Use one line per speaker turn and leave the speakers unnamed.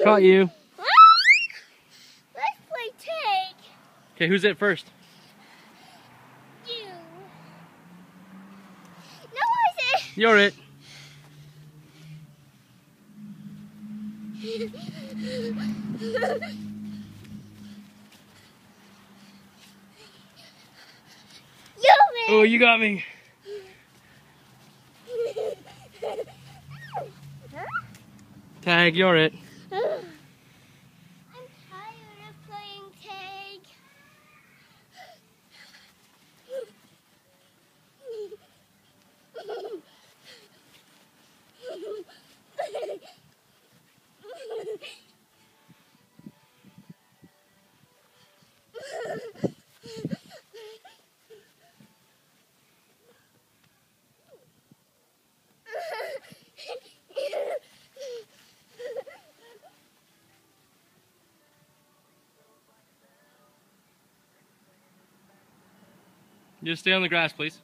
Caught you.
Let's play tag.
Okay, who's it first?
You. No, I said.
You're it. Oh, you got me. Tag, you're it.
I'm tired of playing tag.
Just stay on the grass, please.